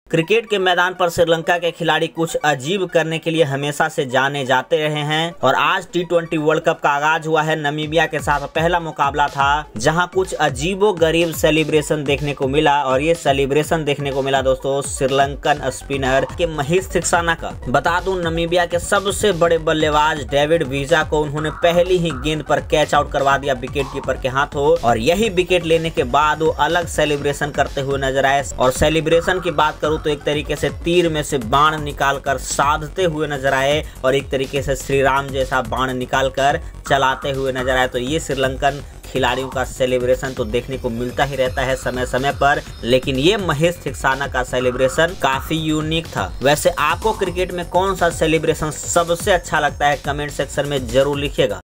Cricket के मैदान पर श्रीलंका के खिलाड़ी कुछ अजीब करने के लिए हमेशा से जाने जाते रहे हैं और आज T20 वर्ल्ड कप का आगाज हुआ है। नामीबिया के साथ पहला मुकाबला था जहां कुछ अजीबो गरीब सेलिब्रेशन देखने को मिला और ये सेलिब्रेशन देखने को मिला दोस्तों श्रीलंकन स्पिनर के महेश थिक्साना का। बता दूं नामीबिया के सबसे बड़े बल्लेबाज डेविड वीजा को उन्होंने पहली ही गेंद पर कैच आउट करवा दिया विकेट कीपर के हाथों और यही विकेट लेने के बाद वो अलग सेलिब्रेशन करते हुए नजर आए। और सेलिब्रेशन की बात करूं तो एक तरीके से तीर में से बाण निकालकर साधते हुए नजर आए और एक तरीके से श्री राम जैसा बाण निकालकर चलाते हुए नजर आए। तो ये श्रीलंकन खिलाड़ियों का सेलिब्रेशन तो देखने को मिलता ही रहता है समय समय पर, लेकिन ये महेश थिक्साना का सेलिब्रेशन काफी यूनिक था। वैसे आपको क्रिकेट में कौन सा सेलिब्रेशन सबसे अच्छा लगता है कमेंट सेक्शन में जरूर लिखिएगा।